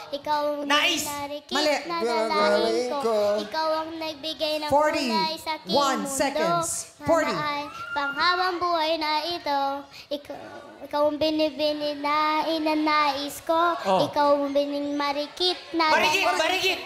Ikaw ang Nice! narikit Mali. na dalahin ko. Ikaw ang nagbigay ng 40. kulay sa aking 1 mundo. seconds. 40. Sana ay panghabang buhay na ito. Ikaw ang binibini na inanais ko. Ikaw ang bining marikit na... Marikit! Marikit!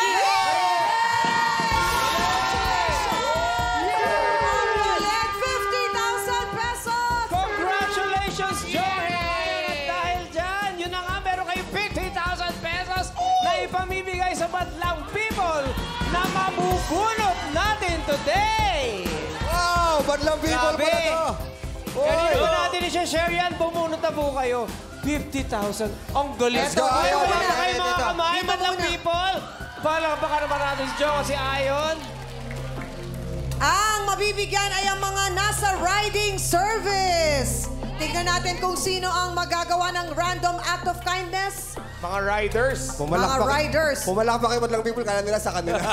Congratulations, Joel! At dahil dyan, yun na nga, meron kayong 50,000 pesos na ipamibigay sa Madlang People na mabubunot natin today! Wow! Madlang people Grabe. pala to! Kanina po natin i-share yan, bumunot na po kayo. 50,000. Ang galing. Let's go. Ayaw Ayaw, na kayo ayaw, mga dito. kamay, Dito Madlang muna. People. Palakpakan naman natin si Joe kasi ayon. Ang mabibigyan ay ang mga nasa riding service. Tingnan natin kung sino ang magagawa ng random act of kindness. Mga riders. Mga riders. Pumalak pa kayo Madlang people, kaya nila sa kanila.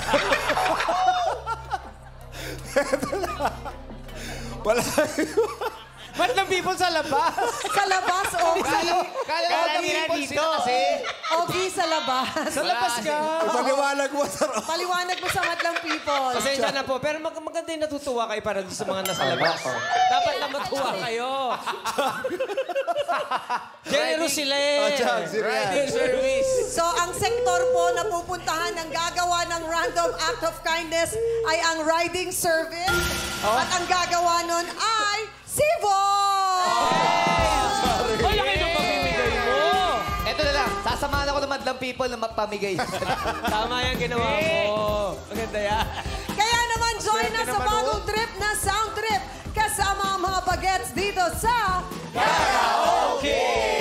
Wala. Madlang People sa labas. Sa labas, Ogie. Kala nila dito. Ogie sa labas. Sa labas ka. Ipaliwanag mo sa Paliwanag mo sa Madlang People. Pasensya na po, pero maganda yung natutuwa kayo para sa mga nasa labas. Dapat na matuwa kayo. Generous sila eh. Riding service. So, ang sektor po na pupuntahan ng gagawa ng random act of kindness ay ang riding service. At ang gagawa nun ay si Von! Ay, laki ng pamimigay mo. Ito na lang, sasamahan ako ng Madlang People na magpamigay. Tama yan ginawa mo. Maganda yan. Kaya naman, join Swerte na sa naman, bagong trip na sound trip kasama ang mga bagets dito sa... Okay!